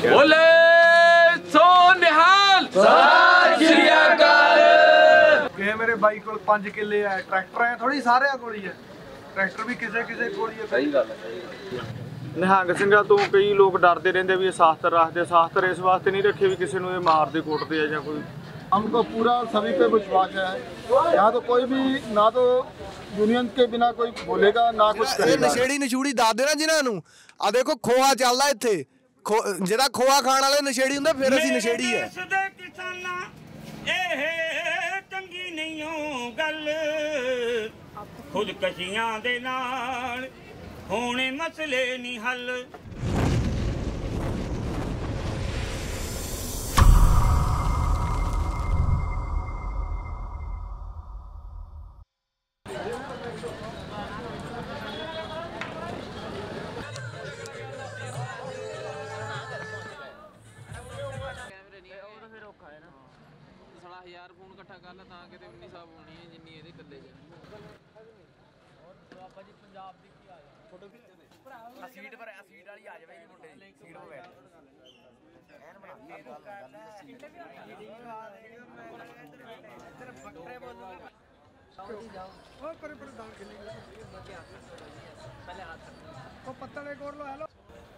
बोले सो निहाल सत श्री अकाल। मेरे बाई को 5 किले है, ट्रैक्टर है थोड़ी सारे कोल ही है, ट्रैक्टर भी किसे किसे कोल ही है। सही गल है। निहंग ਸਿੰਘਾਂ ਤੋਂ ਕਈ लोग डरते रहते भी ये शास्त्र रखते, शास्त्र इस वास्ते नहीं रखे भी किसी ਨੂੰ मारते कुटते है या कोई। हमको पूरा सभी पे विश्वास है, यहाँ तो कोई भी ना तो यूनियन के बिना कोई बोलेगा ना कुछ करेगा। नशेड़ी नशूड़ी दस देना जिन्होंने आ देखो खोआ चलदा इत्थे ਜਿਹੜਾ ਖੋਆ ਖਾਣ ਵਾਲੇ ਨਸ਼ੇੜੀ ਹੁੰਦਾ ਫਿਰ ਅਸੀਂ ਨਸ਼ੇੜੀ ਹੈ। ਇਹ ਚੰਗੀ ਨਹੀਂ ਓ ਗੱਲ ਖੁਦਕਸ਼ੀਆਂ ਦੇ ਨਾਲ ਹੋਣੇ ਮਸਲੇ ਨਹੀਂ ਹੱਲ। हज़ार फोन इकट्ठा कर ला तां किते 19 साहब होनी है जिन्नी ਇਹਦੇ ਕੱਲੇ ਚ। ਬਾਬਾ ਜੀ ਪੰਜਾਬ ਦੀ ਕੀ ਹਾਲ ਹੈ? ਫੋਟੋ ਖਿੱਚਦੇ ਨੇ ਸੀਟ ਪਰ ਸੀਟ ਵਾਲੀ ਆ ਜਾਵੇ ਜੀ ਮੁੰਡੇ ਸੀਟ ਹੋ ਬੈਠ ਐਨ ਬਣਾ ਕੇ ਇੱਧਰ ਬੱਕਰੇ ਬੋਲੋ ਸਾਊਦੀ ਜਾਓ ਉਹ ਪਰੇ ਪਰੇ ਦਾਣ ਖੇਲੀ ਪਹਿਲੇ ਹੱਥ ਉਹ ਪੱਤਲੇ ਕੋਰ ਲੋ ਹੈਲੋ।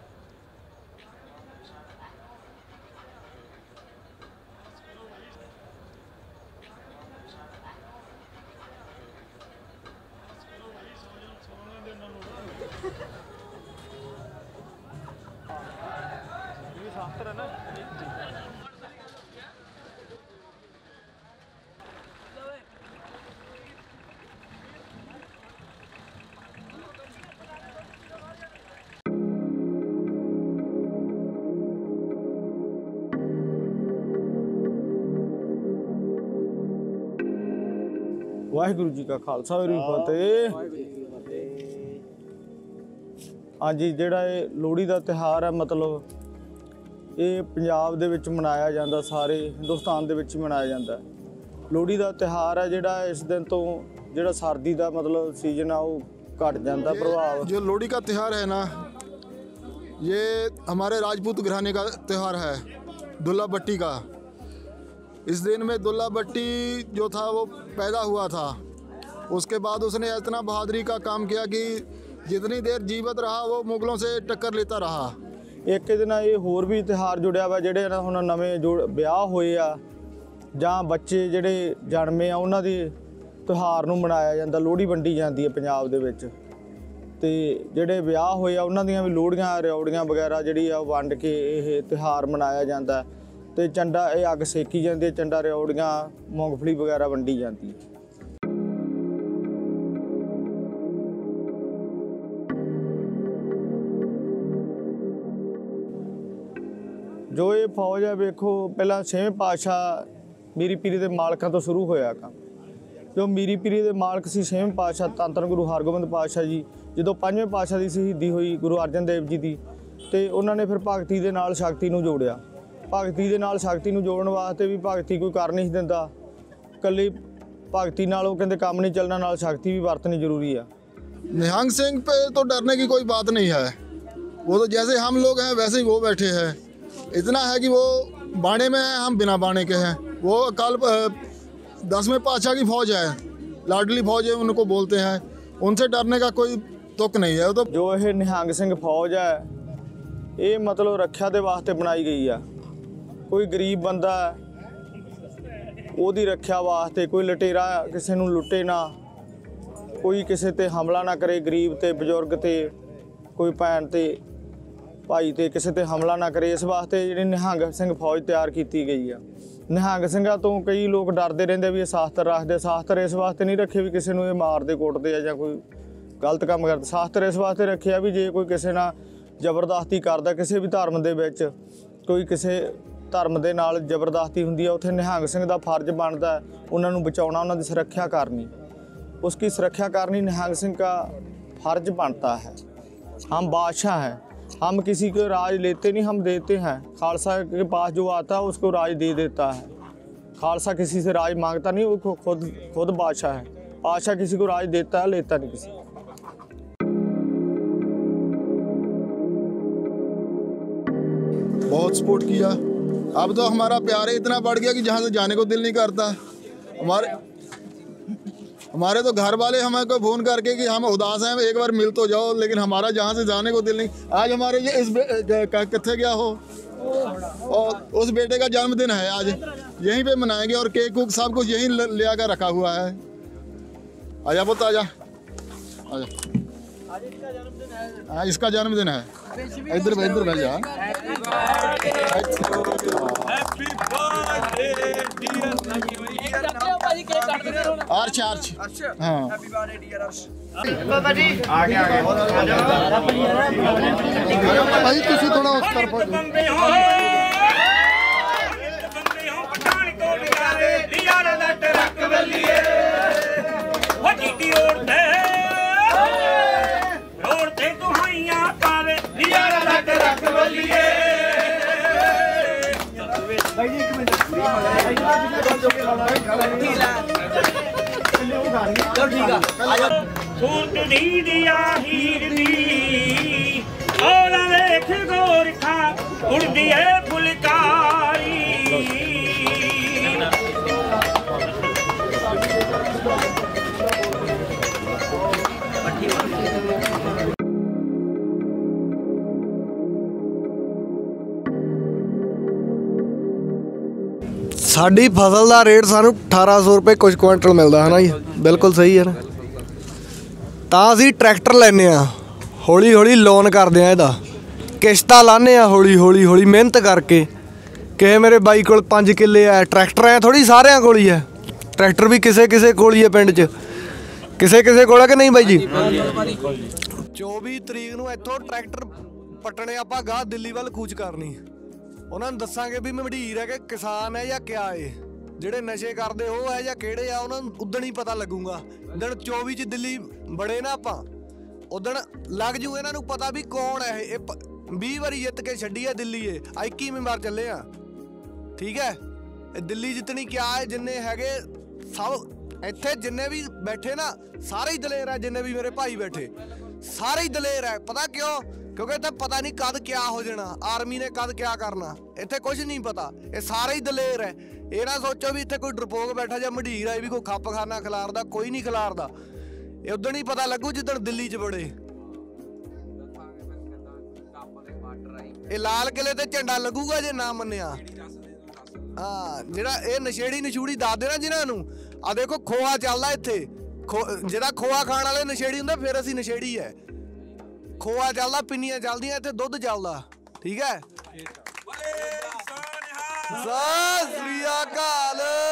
शास्त्र है ना वाहिगुरु जी का खालसा वाहिगुरु जी फतेह। हाँ जी, जिहड़ा ये लोहड़ी का त्यौहार है मतलब ये पंजाब दे विच मनाया जाता, सारे हिंदुस्तान दे विच मनाया जाता। लोहड़ी का त्यौहार है जिहड़ा इस दिन तो जिहड़ा सर्दी का मतलब सीजन है वो घट जाता प्रभाव। जो लोहड़ी का त्यौहार है ना, ये हमारे राजपूत घराने का त्यौहार है, दुल्ला भट्टी का। इस दिन में दुल्ला भट्टी जो था वो पैदा हुआ था, उसके बाद उसने इतना बहादुरी का काम किया कि जितनी देर जीवित रहा वो मुगलों से टक्कर लेता रहा। एक दिन ये होर भी त्यौहार जुड़िया वा, जिहड़े हुण नवें जो ब्याह होए आ जां बच्चे जिहड़े जन्मे आ उन्हां दे त्यौहार नूं मनाया जांदा, लोहड़ी वंडी जांदी है पंजाब दे विच। ते जिहड़े ब्याह होए आ उन्हां दीयां भी लोहड़ियां रिओड़ियां वगैरह जिहड़ी आ वंड के ये त्यौहार मनाया जांदा। ते चंडा ये अग सेकी जाती है, चंडा रिओड़ियां मूंगफली वगैरह वंडी जाती है। जो ये फौज है वेखो पहला 6वें पातशाह मीरी पीरी के मालकों तो शुरू होया काम। जो मीरी पीरी के मालक से 6वें पातशाह धन धन गुरु हरगोबिंद पातशाह जी जो 5वें पातशाह की शहीदी हुई गुरु अर्जन देव जी की, तो उन्होंने फिर भगती के नाल शक्ति नूं जोड़िया। भगती के नाल शक्ति नूं जोड़न वास्ते भी भगती कोई कर नहीं दिंदा, कल्ली भगती नाल वो कहते काम नहीं चलना, नाल शक्ति भी वरतनी जरूरी है। निहंग सिंह पे तो डरने की कोई बात नहीं है, वो तो जैसे हम लोग हैं वैसे ही वो बैठे हैं। इतना है कि वो बाणे में हैं, हम बिना बाणे के हैं। वो कल 10वें पातशाह की फौज है, लाडली फौज है उनको बोलते हैं, उनसे डरने का कोई तुक नहीं है। तो जो ये निहंग सिंह फौज है ये मतलब रक्षा के वास्ते बनाई गई है। कोई गरीब बंदा ओदी रक्षा वास्ते, कोई लटेरा किसी नूं लुटे ना, कोई किसी ते हमला ना करे, गरीब ते बजुर्ग ते कोई भैन ते भाई ते किसी ते हमला ना करे, इस वास्ते जिहड़ी निहंग सिंह फौज तैयार की गई है। निहंग ਸਿੰਘਾਂ तो कई लोग डरते रहते भी ये शास्त्र रखते, शास्त्र इस वास्ते नहीं रखे भी किसी नूं मारते कुटते या कोई गलत काम करते। शास्त्र इस वास्ते रखे भी जे कोई किसी नाल जबरदस्ती करता, किसी भी धर्म दे विच कोई किसी धर्म के नाल जबरदस्ती हुंदी है, उत्थे निहंग सिंह दा फर्ज बनता है उन्होंने बचाउणा, उन्हां दी सुरक्षा करनी, उसकी सुरक्षा करनी निहंग सिंह का फर्ज बनता है। हम बादशाह हैं, हम किसी को राज लेते नहीं, हम देते हैं। खालसा के पास जो आता है उसको राज दे देता है। खालसा किसी से राज मांगता नहीं, वो खुद बादशाह है। बादशाह किसी को राज देता है, लेता नहीं किसी। बहुत सपोर्ट किया। अब तो हमारा प्यार ही इतना बढ़ गया कि जहाँ से जाने को दिल नहीं करता। हमारे तो घर वाले हमें को फ़ोन करके कि हम उदास हैं, एक बार मिल तो जाओ, लेकिन हमारा जहाँ से जाने को दिल नहीं। आज हमारे ये इस कितने गया हो, और उस बेटे का जन्मदिन है आज, यहीं पे मनाएंगे और केक कुक सब कुछ यहीं ले आकर रखा हुआ है। आजा पुत्र आजा, आजा। हाँ इसका जन्मदिन है। इधर भेज जा। आर्च हाँ भाई तुसी थोड़ा उस तरफ सूरत दी दिया हीर दी और देख गोरखा उड़दी है फुलकारी। ਸਾਡੀ ਫਸਲ ਦਾ ਰੇਟ ਸਾਨੂੰ 1800 ਰੁਪਏ ਕੁਝ ਕੁਇੰਟਲ ਮਿਲਦਾ ਹੈ ਨਾ ਜੀ, ਬਿਲਕੁਲ ਸਹੀ ਹੈ ਨਾ। ਤਾਂ ਅਸੀਂ ਟਰੈਕਟਰ ਲੈਂਦੇ ਆ, ਹੌਲੀ ਹੌਲੀ ਲੋਨ ਕਰਦੇ ਆ, ਇਹਦਾ ਕਿਸ਼ਤਾਂ ਲਾਉਂਦੇ ਆ ਹੌਲੀ ਹੌਲੀ ਮਿਹਨਤ ਕਰਕੇ। ਕਿਸੇ ਮੇਰੇ ਬਾਈ ਕੋਲ 5 ਕਿੱਲੇ ਆ, ਟਰੈਕਟਰ ਐ ਥੋੜ੍ਹੀ ਸਾਰਿਆਂ ਕੋਲ ਹੀ ਹੈ, ਟਰੈਕਟਰ ਵੀ ਕਿਸੇ ਕੋਲ ਹੀ ਹੈ ਪਿੰਡ 'ਚ, ਕਿਸੇ ਕੋਲ ਹੈ ਕਿ ਨਹੀਂ ਬਾਈ ਜੀ। 24 ਤਰੀਕ ਨੂੰ ਇੱਥੋਂ ਟਰੈਕਟਰ ਪੱਟਣੇ ਆਪਾਂ ਗਾਹ ਦਿੱਲੀ ਵੱਲ ਕੂਚ ਕਰਨੀ। ਉਹਨਾਂ ਨੂੰ ਦੱਸਾਂਗੇ ਵੀ ਮੰਡੀਰ ਹੈ ਕਿ ਕਿਸਾਨ ਹੈ ਜਾਂ ਕਿਆ ਏ। ਜਿਹੜੇ ਨਸ਼ੇ ਕਰਦੇ ਉਹ ਹੈ ਜਾਂ ਕਿਹੜੇ ਆ, ਉਹਨਾਂ ਨੂੰ ਉਦਣ ਹੀ ਪਤਾ ਲੱਗੂਗਾ। ਦਿਨ 24 'ਚ ਦਿੱਲੀ ਬੜੇ ਨਾ ਆਪਾਂ, ਉਦਣ ਲੱਗ ਜੂ ਇਹਨਾਂ ਨੂੰ ਪਤਾ ਵੀ ਕੌਣ ਹੈ ਇਹ। 20 ਵਾਰੀ ਜਿੱਤ ਕੇ ਛੱਡੀ ਹੈ ਦਿੱਲੀ, ਇਹ 21ਵੀਂ ਵਾਰ ਚੱਲੇ ਆ। ਠੀਕ ਹੈ, ਇਹ ਦਿੱਲੀ ਜਿੱਤਣੀ ਕਿਆ ਹੈ। ਜਿੰਨੇ ਹੈਗੇ ਸਭ ਇੱਥੇ ਜਿੰਨੇ ਵੀ ਬੈਠੇ ਨਾ ਸਾਰੇ ਹੀ ਦਲੇਰ ਹੈ। ਜਿੰਨੇ ਵੀ ਮੇਰੇ ਭਾਈ ਬੈਠੇ ਸਾਰੇ ਹੀ ਦਲੇਰ ਹੈ। ਪਤਾ ਕਿਉਂ? ਕਿਉਂਕਿ ਇੱਥੇ ਪਤਾ ਨਹੀਂ ਕਦ ਕਿਆ ਹੋ ਜਾਣਾ, ਆਰਮੀ ਨੇ ਕਦ ਕਿਆ ਕਰਨਾ, ਇੱਥੇ ਕੁਝ ਨਹੀਂ ਪਤਾ। ਇਹ ਸਾਰੇ ਹੀ ਦਲੇਰ ਹੈ। ਇਹ ਨਾ ਸੋਚੋ ਵੀ ਇੱਥੇ ਕੋਈ ਡਰਪੋਕ ਬੈਠਾ ਜਾਂ ਮੰਡੀਰ ਆਈ ਵੀ ਕੋਈ ਖੱਪ ਖਾਨਾ ਖਿਲਾਰਦਾ, ਕੋਈ ਨਹੀਂ ਖਿਲਾਰਦਾ। ਇਹ ਉਦਣ ਹੀ ਪਤਾ ਲੱਗੂ ਜਿੱਦਣ ਦਿੱਲੀ 'ਚ ਬੜੇ। ਇਹ ਲਾਲ ਕਿਲੇ ਤੇ ਝੰਡਾ ਲੱਗੂਗਾ ਜੇ ਨਾ ਮੰਨਿਆ। ਹਾਂ ਜਿਹੜਾ ਇਹ ਨਸ਼ੇੜੀ ਨਸ਼ੂੜੀ ਦੱਸਦੇ ਨਾ ਜਿਹਨਾਂ ਨੂੰ, ਆ ਦੇਖੋ ਖੋਆ ਚੱਲਦਾ ਇੱਥੇ। ਜਿਹੜਾ ਖੋਆ ਖਾਣ ਵਾਲੇ ਨਸ਼ੇੜੀ ਹੁੰਦਾ ਫਿਰ ਅਸੀਂ ਨਸ਼ੇੜੀ ਹੈ। ਖੋਆ ਚੱਲਦਾ, ਪਿੰਨੀਆਂ ਚੱਲਦੀਆਂ, ਇੱਥੇ ਦੁੱਧ ਚੱਲਦਾ। ਠੀਕ ਹੈ। ਸਤਿ ਸ੍ਰੀ ਅਕਾਲ।